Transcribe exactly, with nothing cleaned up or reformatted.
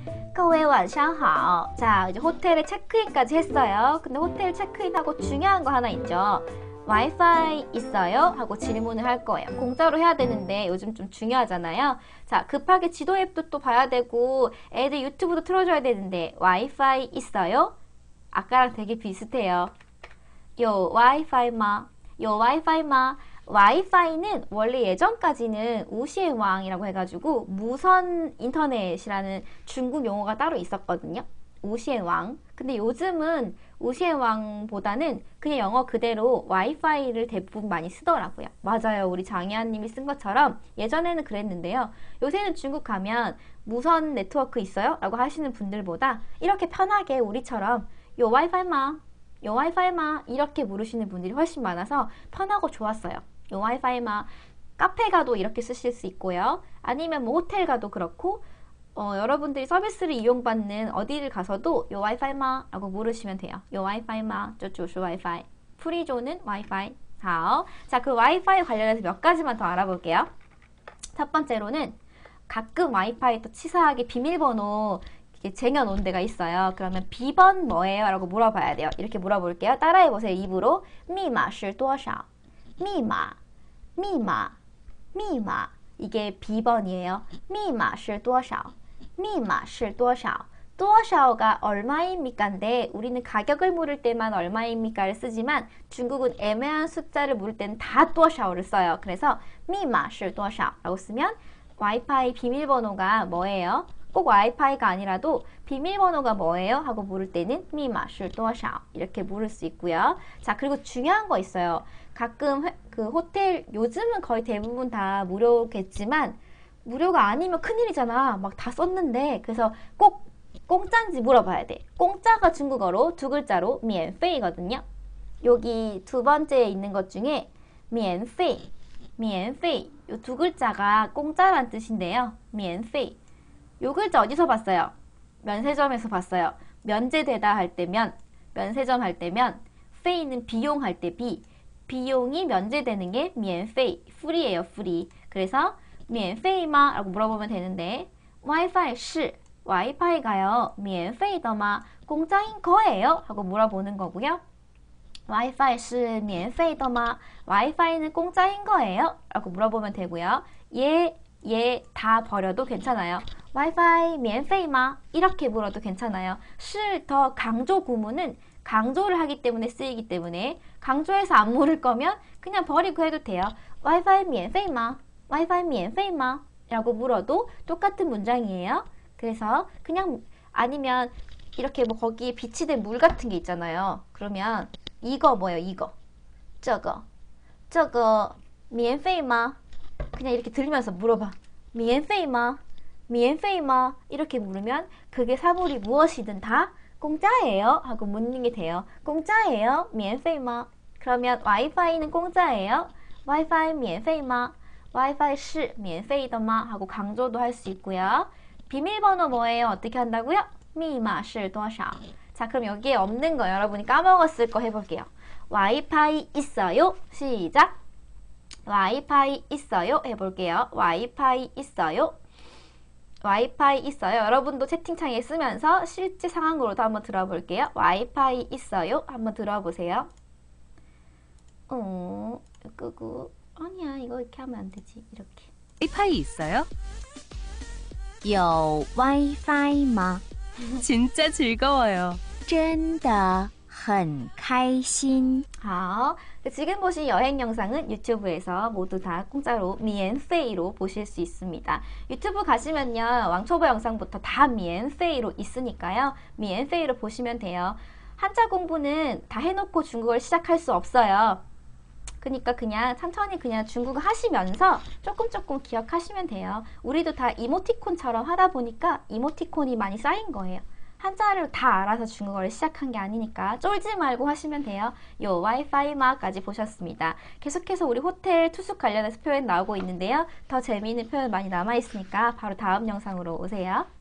各位晚上好. 자, 이제 호텔에 체크인까지 했어요. 근데 호텔 체크인하고 중요한 거 하나 있죠. 와이파이 있어요? 하고 질문을 할 거예요. 공짜로 해야 되는데 요즘 좀 중요하잖아요. 자, 급하게 지도 앱도 또 봐야 되고 애들 유튜브도 틀어줘야 되는데 와이파이 있어요? 아까랑 되게 비슷해요. 요 와이파이 마? 요 와이파이 마? 와이파이는 원래 예전까지는 우시엔왕이라고 해가지고 무선 인터넷이라는 중국 용어가 따로 있었거든요. 우시엔왕. 근데 요즘은 우시엔왕보다는 그냥 영어 그대로 와이파이를 대부분 많이 쓰더라고요. 맞아요. 우리 장희아님이 쓴 것처럼 예전에는 그랬는데요. 요새는 중국 가면 무선 네트워크 있어요? 라고 하시는 분들보다 이렇게 편하게 우리처럼 요 와이파이마? 요 와이파이마? 이렇게 물으시는 분들이 훨씬 많아서 편하고 좋았어요. 요 와이파이마. 카페 가도 이렇게 쓰실 수 있고요. 아니면 뭐 호텔 가도 그렇고 어, 여러분들이 서비스를 이용받는 어디를 가서도 요 와이파이마? 라고 물으시면 돼요. 요 와이파이마? 这就是 와이파이. 프리존은 와이파이. 好. 자, 그 와이파이 관련해서 몇 가지만 더 알아볼게요. 첫 번째로는 가끔 와이파이 또 치사하게 비밀번호 이렇게 쟁여놓은 데가 있어요. 그러면 비번 뭐예요? 라고 물어봐야 돼요. 이렇게 물어볼게요. 따라해보세요. 입으로. 密码是多少? 密码, 密码, 密码. 이게 비번이에요. 密码是多少? 密码是多少? 多少가 얼마입니까인데 우리는 가격을 물을 때만 얼마입니까를 쓰지만 중국은 애매한 숫자를 물을 때는 다 多少를 써요. 그래서 密码是多少 라고 쓰면 와이파이 비밀번호가 뭐예요? 꼭 와이파이가 아니라도 비밀번호가 뭐예요? 하고 물을 때는 密码是多少 이렇게 물을 수 있고요. 자, 그리고 중요한 거 있어요. 가끔 회, 그 호텔 요즘은 거의 대부분 다 무료겠지만 무료가 아니면 큰일이잖아. 막 다 썼는데 그래서 꼭 공짜인지 물어봐야 돼. 공짜가 중국어로 두 글자로 免费거든요. 여기 두 번째에 있는 것 중에 免费, 免费 이 두 글자가 공짜란 뜻인데요. 免费 요 글자 어디서 봤어요? 면세점에서 봤어요. 면제되다 할 때면, 면세점 할 때면, 페이는 비용 할 때 비, 비용이 면제되는 게 免费, 프리예요, 프리. 그래서 免费吗? 라고 물어보면 되는데 와이파이 是, 와이파이가요, 免费的吗? 공짜인 거예요? 하고 물어보는 거고요. 와이파이 是免费的吗? 와이파이는 공짜인 거예요? 라고 물어보면 되고요. 예, 예, 다 버려도 괜찮아요. 와이파이 免费吗? 이렇게 물어도 괜찮아요. 是 더 강조 구문은 강조를 하기 때문에 쓰이기 때문에 강조해서 안 물을 거면 그냥 버리고 해도 돼요. 와이파이 免费吗? 와이파이 免费吗? 라고 물어도 똑같은 문장이에요. 그래서 그냥 아니면 이렇게 뭐 거기에 비치된 물 같은 게 있잖아요. 그러면 이거 뭐예요? 이거. 这个. 这个免费吗? 그냥 이렇게 들으면서 물어봐. 免费吗? 免费吗? 이렇게 물으면 그게 사물이 무엇이든 다 공짜예요 하고 묻는 게 돼요. 공짜예요? 免费吗? 그러면 와이파이는 공짜예요? 와이파이 免费吗? 와이파이 是免费的吗? 하고 강조도 할 수 있고요. 비밀번호 뭐예요? 어떻게 한다고요? 密码是多少? 자, 그럼 여기에 없는 거 여러분이 까먹었을 거 해볼게요. 와이파이 있어요? 시작! 와이파이 있어요? 해볼게요. 와이파이 있어요? 와이파이 있어요? 여러분도 채팅창에 쓰면서 실제 상황으로도 한번 들어볼게요. 와이파이 있어요? 한번 들어보세요. 어, 끄고 아니야, 이거 이렇게 하면 안 되지. 이렇게. 와이파이 있어요? 有 와이파이吗? 진짜 즐거워요. 真的很开心. 好, 지금 보신 여행 영상은 유튜브에서 모두 다 공짜로 免费로 보실 수 있습니다. 유튜브 가시면요, 왕초보 영상부터 다 免费로 있으니까요. 免费로 보시면 돼요. 한자 공부는 다 해놓고 중국어를 시작할 수 없어요. 그러니까 그냥 천천히 그냥 중국어 하시면서 조금 조금 기억하시면 돼요. 우리도 다 이모티콘처럼 하다 보니까 이모티콘이 많이 쌓인 거예요. 한자를 다 알아서 중국어를 시작한 게 아니니까 쫄지 말고 하시면 돼요. 요 와이파이마까지 보셨습니다. 계속해서 우리 호텔 투숙 관련해서 표현 나오고 있는데요. 더 재미있는 표현 많이 남아있으니까 바로 다음 영상으로 오세요.